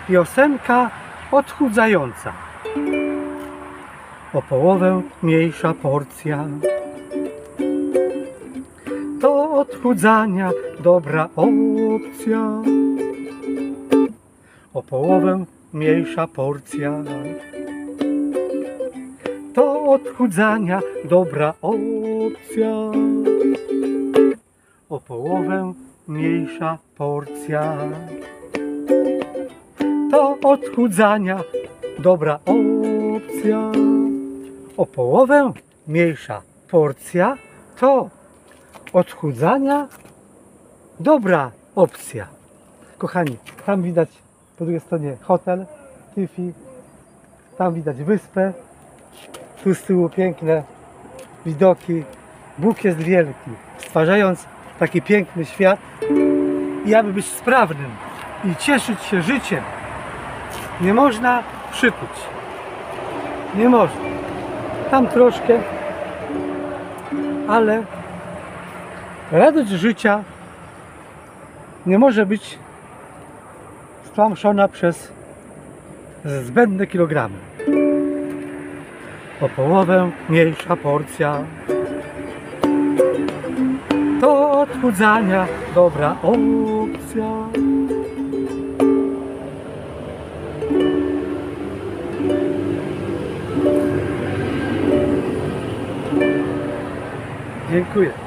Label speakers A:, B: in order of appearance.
A: Piosenka odchudzająca. O połowę mniejsza porcja. Do odchudzania dobra opcja. O połowę mniejsza porcja. Do odchudzania dobra opcja. O połowę mniejsza porcja. Do odchudzania dobra opcja. O połowę mniejsza porcja. To odchudzania dobra opcja. Kochani, tam widać po drugiej stronie hotel Tyfi. Tam widać wyspę. Tu z tyłu piękne widoki. Bóg jest wielki, stwarzając taki piękny świat. I aby być sprawnym i cieszyć się życiem, nie można przykuć. Nie można. Tam troszkę, ale radość życia nie może być stłamszona przez zbędne kilogramy. O połowę mniejsza porcja. Do odchudzania dobra opcja. Dziękuję.